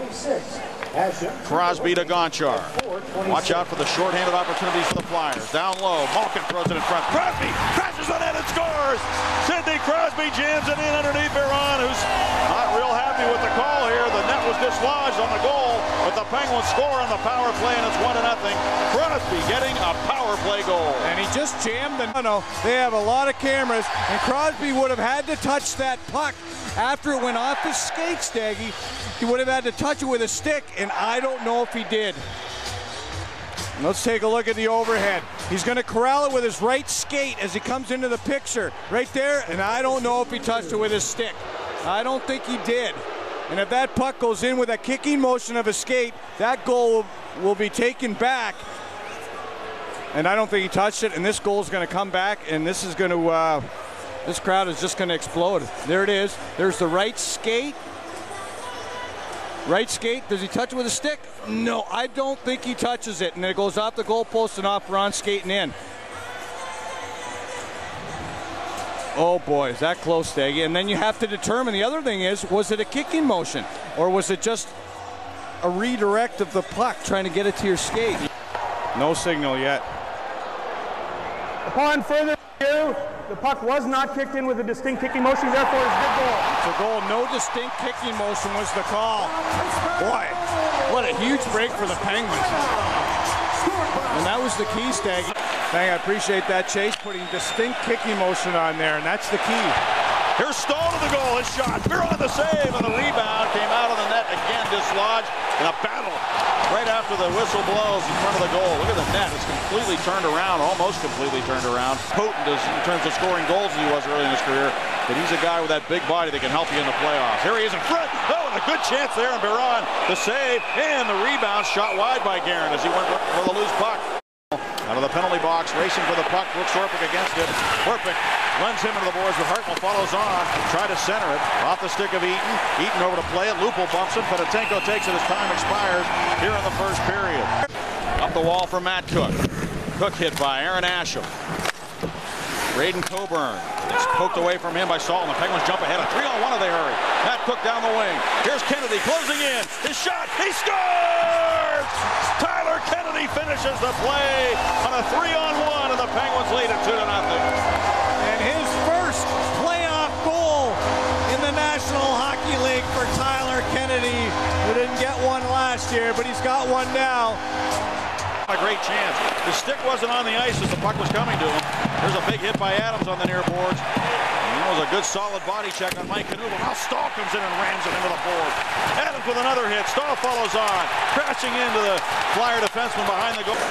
Crosby to Gonchar. Watch out for the shorthanded opportunities for the Flyers. Down low, Malkin throws it in front. Crosby crashes the net and scores! Sidney Crosby jams it in underneath Biron, who's not real happy with the call here. The net was dislodged on the goal, but the Penguins score on the power play, and it's 1-0. Crosby getting a power play goal. And he just jammed the... No, they have a lot of cameras, and Crosby would have had to touch that puck after it went off his skate, Staggy. He would have had to touch it with a stick, and I don't know if he did. Let's take a look at the overhead. He's going to corral it with his right skate as he comes into the picture. Right there, and I don't know if he touched it with his stick. I don't think he did. And if that puck goes in with a kicking motion of his skate, that goal will be taken back. And I don't think he touched it, and this goal is going to come back, and this is going to... this crowd is just going to explode. There it is. There's the right skate. Right skate. Does he touch it with a stick? No, I don't think he touches it. And then it goes off the goalpost and off Ron skating in. Oh boy, is that close, Staggy. And then you have to determine, the other thing is, was it a kicking motion? Or was it just a redirect of the puck trying to get it to your skate? No signal yet. Upon further review, the puck was not kicked in with a distinct kicking motion, therefore it's a good goal. It's a goal. No distinct kicking motion was the call. Boy, what a huge break for the Penguins. And that was the key, Staggy. I appreciate that, Chase, putting distinct kicking motion on there, and that's the key. Here's Stahl to the goal, his shot. Biron the save, and the rebound came out of the net again, dislodged in a battle right after the whistle blows in front of the goal. Look at the net, it's completely turned around, almost completely turned around. Potent in terms of scoring goals as he was early in his career, but he's a guy with that big body that can help you in the playoffs. Here he is in front. Oh, and a good chance there, and Biron the save, and the rebound shot wide by Guerin as he went for the loose puck. Out of the penalty box, racing for the puck. Brooks Orpik against it. Orpik runs him into the boards, but Hartnell follows on. Try to center it. Off the stick of Eaton. Eaton over to play it. Lupul bumps it. Fedotenko takes it as time expires here in the first period. Up the wall for Matt Cook. Cook hit by Aaron Asham. Braden Coburn. It's poked away from him by Salton. The Penguins jump ahead. A 3-on-1 of the Errey. Matt Cook down the wing. Here's Kennedy closing in. His shot. He scores! Tyler Kennedy finishes the play on a 3-on-1, and the Penguins lead it 2-0. And his first playoff goal in the National Hockey League for Tyler Kennedy, who didn't get one last year, but he's got one now. A great chance. The stick wasn't on the ice as the puck was coming to him. There's a big hit by Adams on the near boards. And that was a good solid body check on Mike Knuble. Now Stahl comes in and rams it into the board. Adams with another hit. Stahl follows on, crashing into the Flyer defenseman behind the goal.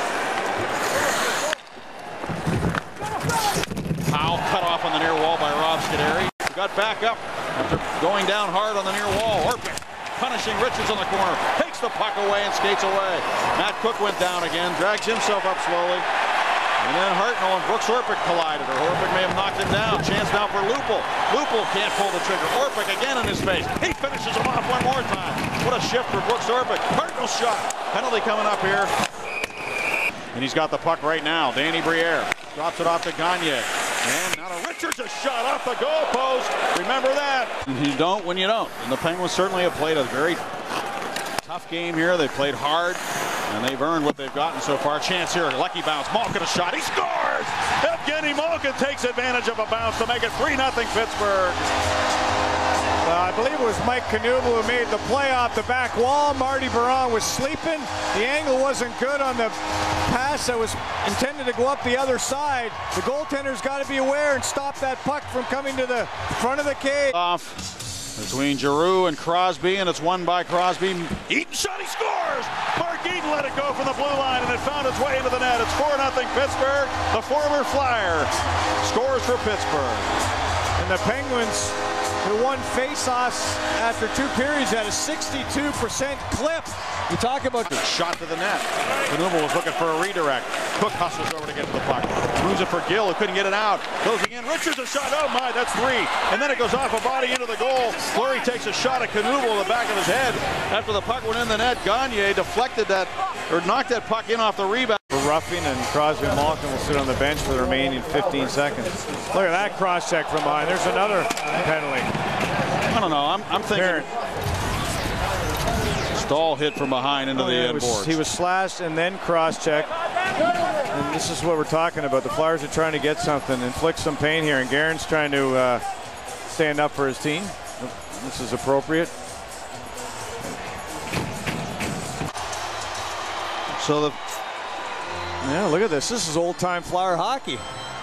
Powell cut off on the near wall by Rob Scuderi. Got back up after going down hard on the near wall. Orpik punishing Richards on the corner. Takes the puck away and skates away. Matt Cook went down again, drags himself up slowly. And then Hartnell and Brooks Orpik collided, or Orpik may have knocked him down. Chance now for Lupul. Lupul can't pull the trigger. Orpik again in his face. He finishes him off one more time. What a shift for Brooks Orpik. Hartnell's shot. Penalty coming up here. And he's got the puck right now. Danny Briere drops it off to Gagne. And now to Richards, a shot off the goalpost. Remember that. You don't when you don't. And the Penguins certainly have played a very tough game here. They've played hard, and they've earned what they've gotten so far. Chance here, lucky bounce. Malkin a shot. He scores! Evgeny Malkin takes advantage of a bounce to make it 3-0 Pittsburgh. I believe it was Mike Knuble who made the play off the back wall. Marty Biron was sleeping. The angle wasn't good on the pass that was intended to go up the other side. The goaltender's got to be aware and stop that puck from coming to the front of the cage. Off between Giroux and Crosby, and it's won by Crosby. Eaton shot, he scores! Mark Eaton let it go from the blue line, and it found its way into the net. It's 4-0 Pittsburgh. The former Flyer scores for Pittsburgh. And the Penguins, who won face-offs after 2 periods at a 62% clip. You talk about the shot to the net. Knuble was looking for a redirect. Cook hustles over to get to the puck. Moves it for Gill, who couldn't get it out. Closing in. Richards a shot. Oh my, that's 3. And then it goes off a body into the goal. Fleury takes a shot at Knuble in the back of his head. After the puck went in the net, Gagne deflected that, or knocked that puck in off the rebound. Roughing, and Crosby and Malkin will sit on the bench for the remaining 15 seconds. Look at that cross check from behind. There's another penalty. I don't know. I'm thinking. Stahl hit from behind into the end boards. He was slashed and then cross-checked. And this is what we're talking about. The Flyers are trying to get something, inflict some pain here, and Guerin's trying to stand up for his team. This is appropriate. So yeah, look at this. This is old-time Flyer hockey.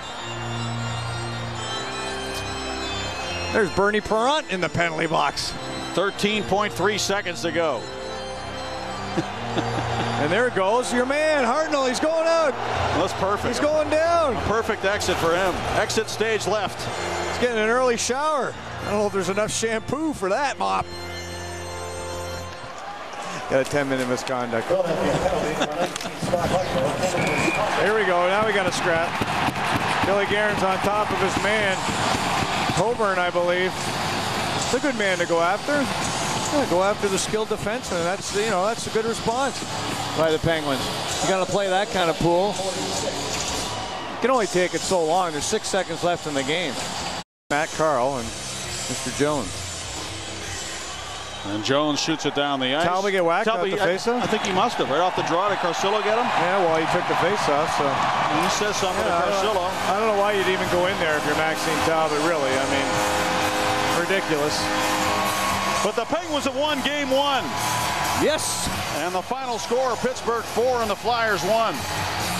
There's Bernie Perrant in the penalty box. 13.3 seconds to go. And there it goes. Your man, Hartnell, he's going out. That's perfect. He's going down. A perfect exit for him. Exit stage left. He's getting an early shower. I don't know if there's enough shampoo for that mop. Got a 10-minute misconduct. Here we go. Now we got a scrap. Billy Guerin's on top of his man. Coburn, I believe. It's a good man to go after. Yeah, go after the skilled defenseman. That's, you know, that's a good response by the Penguins. You got to play that kind of pool. You can only take it so long. There's 6 seconds left in the game. Matt Carl and Mr. Jones. And Jones shoots it down the ice. Talbot get whacked off the faceoff? I think he must have. Right off the draw. Did Carcillo get him? Yeah, well, he took the faceoff, so. And he says something to Carcillo. I don't know why you'd even go in there if you're Maxime Talbot, really. I mean, ridiculous. But the Penguins have won game 1. Yes. And the final score, Pittsburgh 4 and the Flyers 1.